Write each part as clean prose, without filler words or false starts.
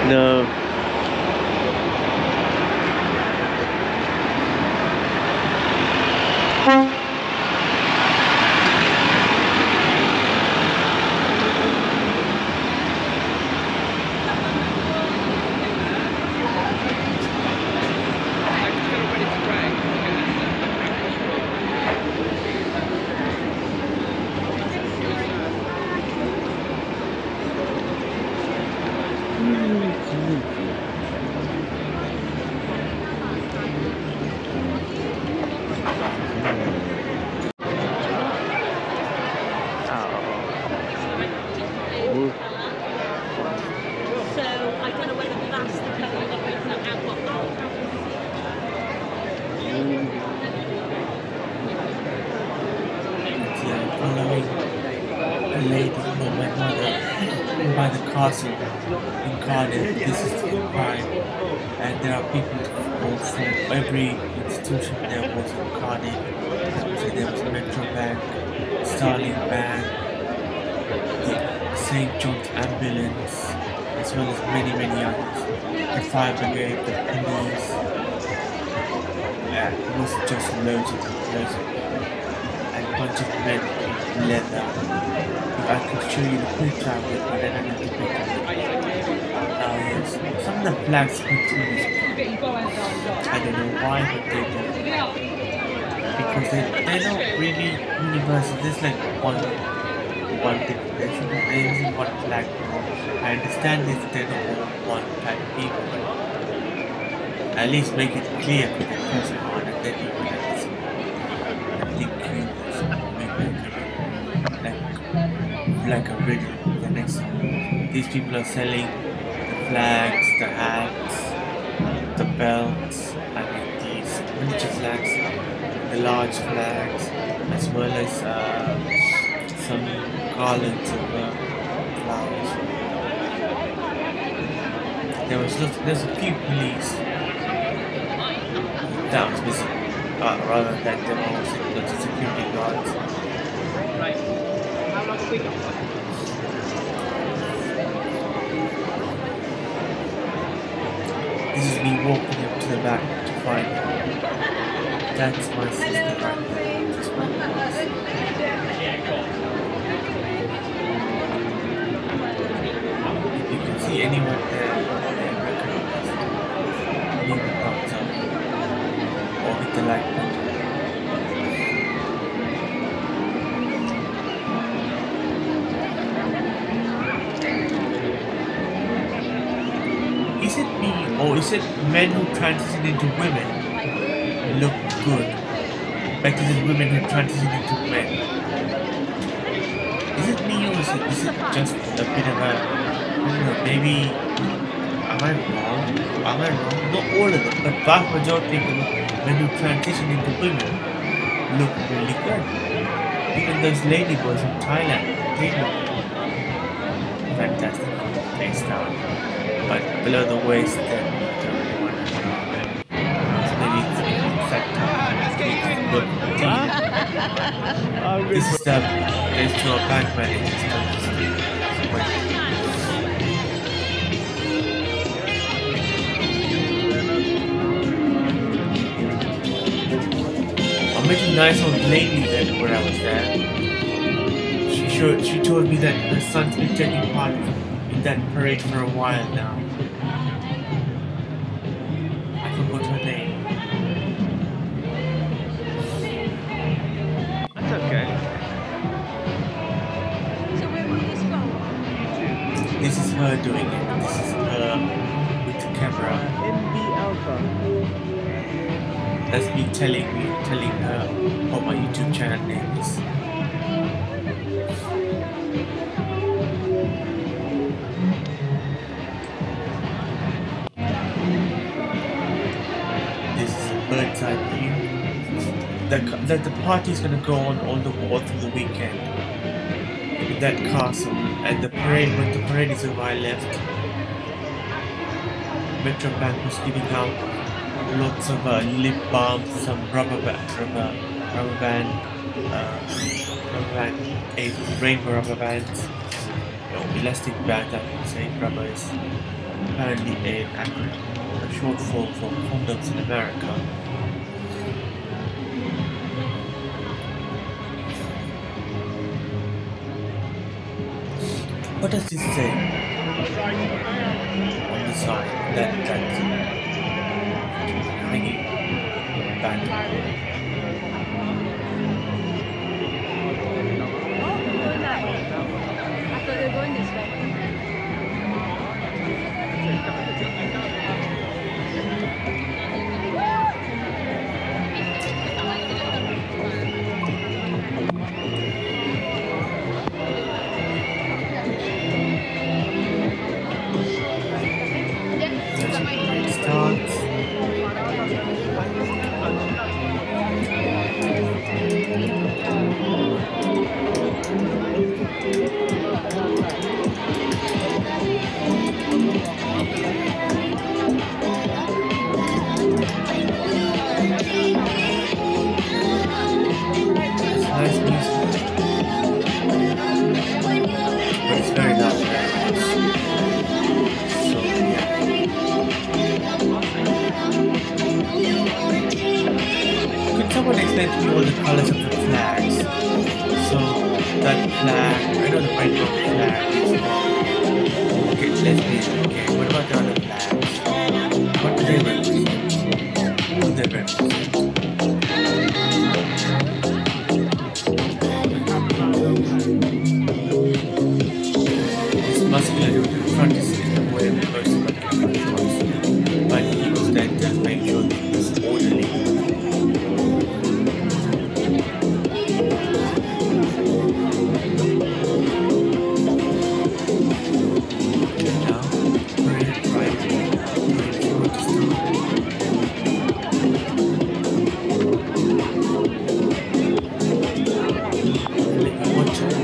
No. So I don't know whether that's the colour that we've not out what. Yeah, following a lady, no, my mother, by the castle in Cardiff. This is the crime, and there are people from every institution there was in Cardiff. So there was Metro Bank, Starling Bank, the St. John's Ambulance, as well as many others. The fire brigade, the police, it was just loads of them, and a bunch of men in leather. I could show you the picture of it, but I don't have the picture of it. Yes. Some of the flags continue. I don't know why, but they do. Because they're not really universal. There's like one different. There isn't one flag. I understand this, they're not all one type of people, but at least make it clear for the first part, and then you can have this. I think like a riddle. The next one. These people are selling the flags, the hats, the belts, I mean these miniature flags, the large flags, as well as some garlands of flowers. There's a few police that was missing, rather than them all lots of security guards. This is me walking up to the back to find her. That's my sister right there. Just my sister. If you can see anyone there, recognize it. Leave a thumbs up or hit the like button. Is it me, or is it men who transition into women look good better than women who transition into men? Is it me, or is it just a bit of a, I don't know, maybe, am I wrong? Not all of them, but vast majority of the men who transition into women look really good. Even those ladyboys from Thailand, they look fantastic from the face down. But below the waist, then you don't really want to maybe it's that time. Look, this is the place to a bank manager's I met a nice old lady then when I was there. She told me that her son's been taking part in that parade for a while now. I forgot her name. That's okay. So where will this go? This is her doing it. This is her with the camera. MD Alpha. That's me telling her what my YouTube channel name is. This is a bird's eye view. The party's gonna go on all through the weekend in that castle, and the parade, when the parade is over, I left. Metro Bank was giving out lots of lip balms, some rubber band, rainbow rubber bands, elastic band, I would say, rubbers, apparently an acronym, a short form for Condoms in America. What does this say on the side? That's hanging back. I thought they were going this way. Nice music, but it's very loud. So yeah. Could someone explain to me all the colors of the flags? So that flag, I know the rainbow flag is okay, lesbian. Okay, what about the other flags? What do they represent? What do they represent? Muscularity in front is in the way of the person that can control, but he was there to make sure that he was orderly. Now, right, watch it.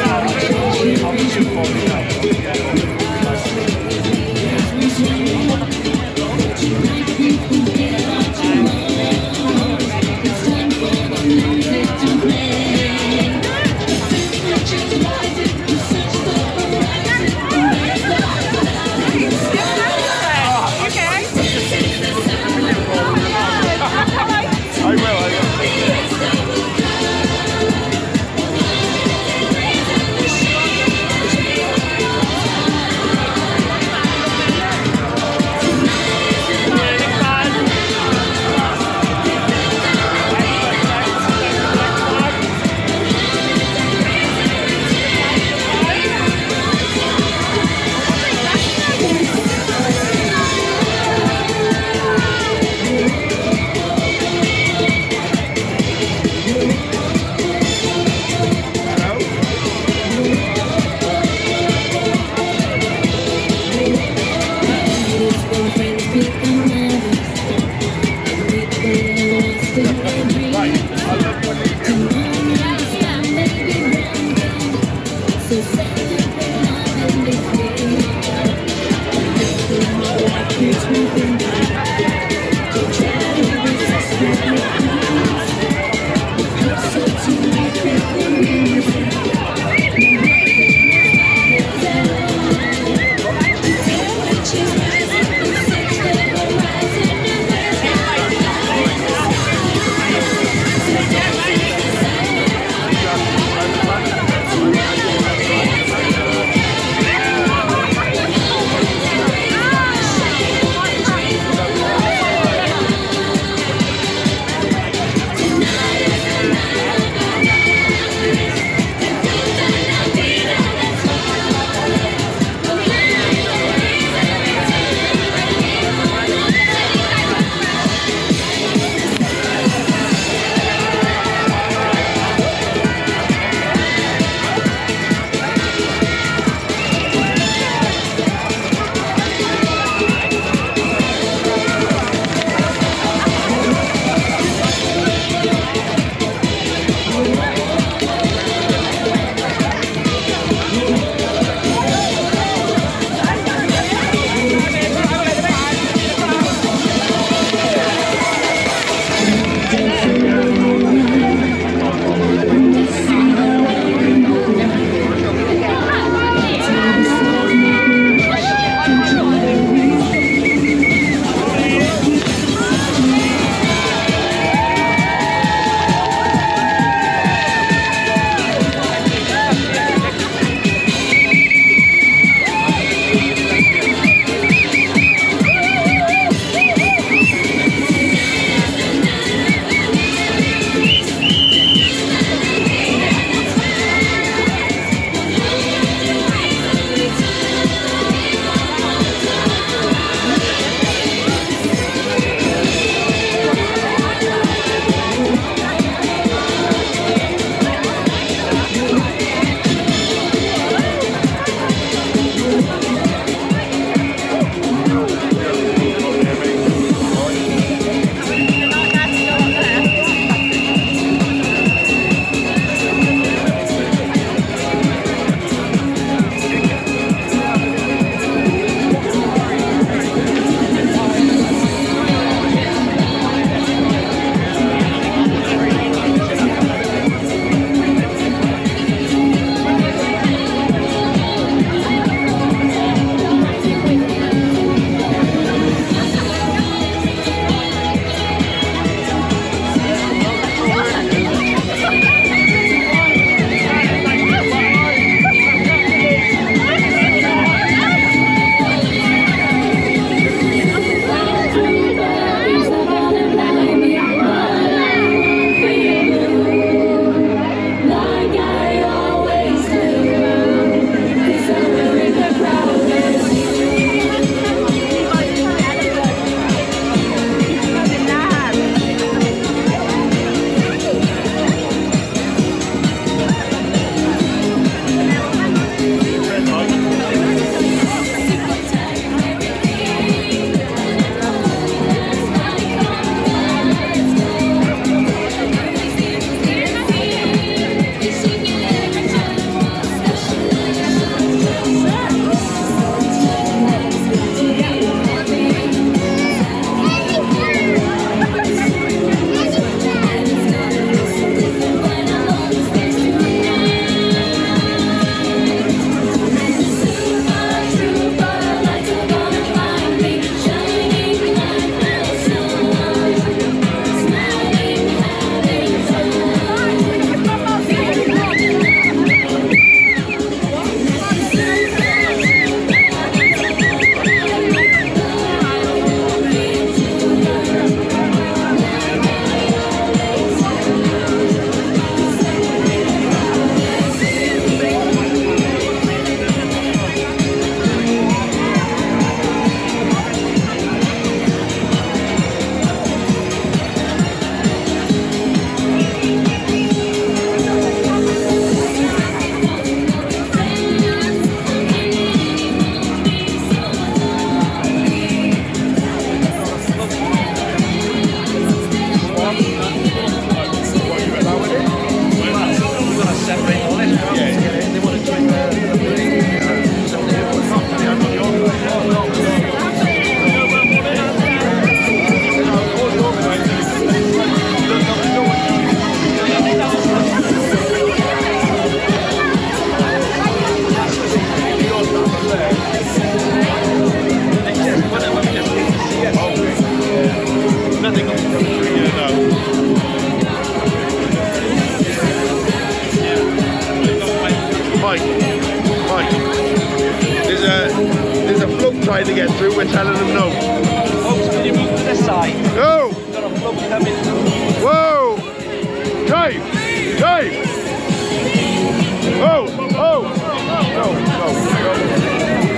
Thank you. no. Folks, can you move to this side? No! Got a float coming. Whoa! Dave! Dave! Oh! Oh! No, no.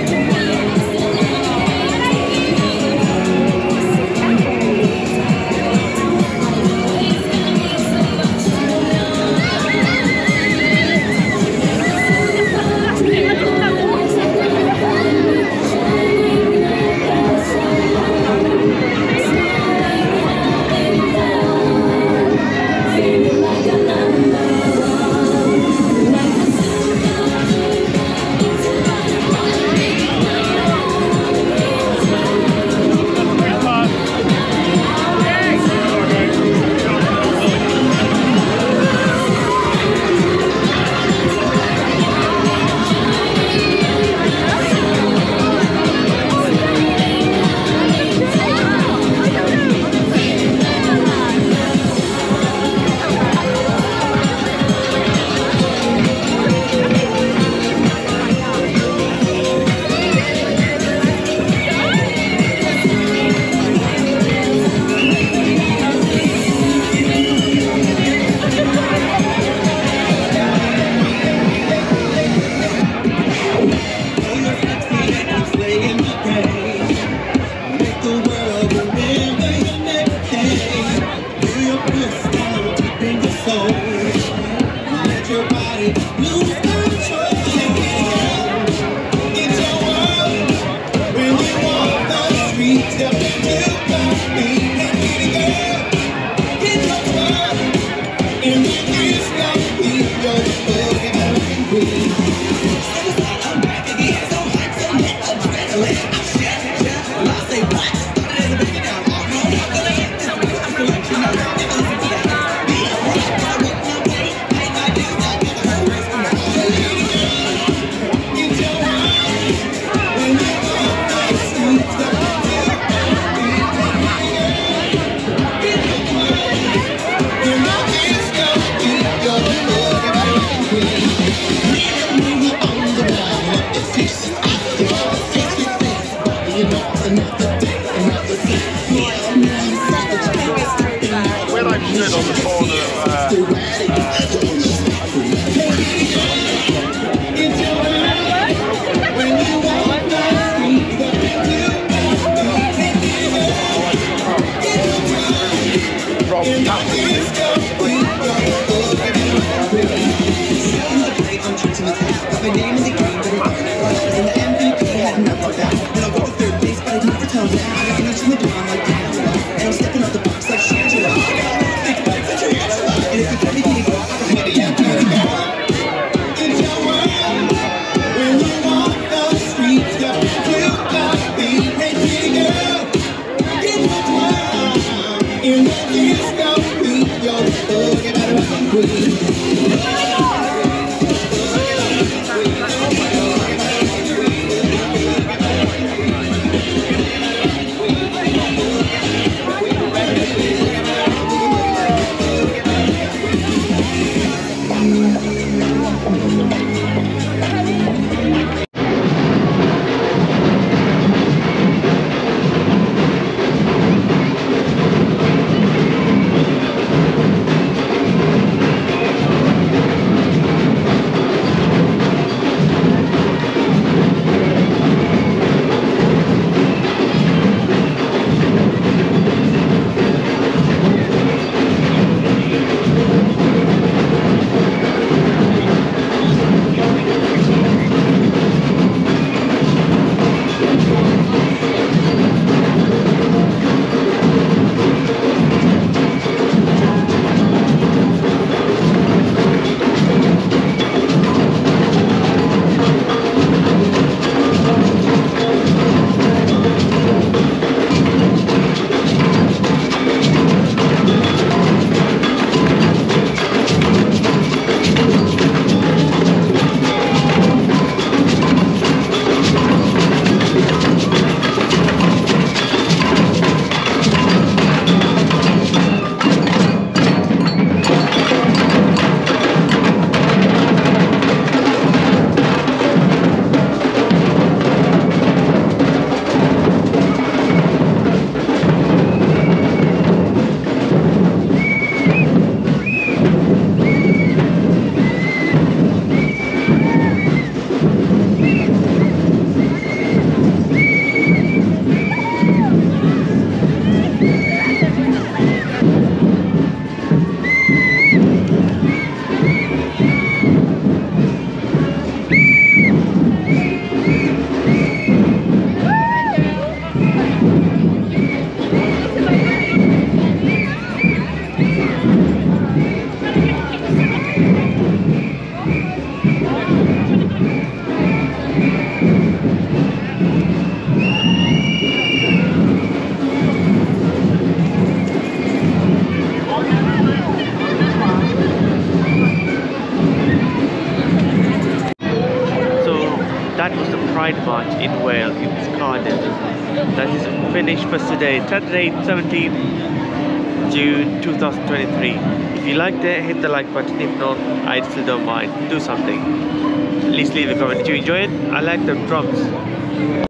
Where I'm stood on the corner And I'm stepping out the box like Shangela. Think about it, put your hands up. And if you let me be, Pride March in Wales, in Cardiff. That is finished for today, Saturday 17th June 2023. If you liked it, hit the like button. If not, I still don't mind. Do something. At least leave a comment. Did you enjoy it? I like the drums.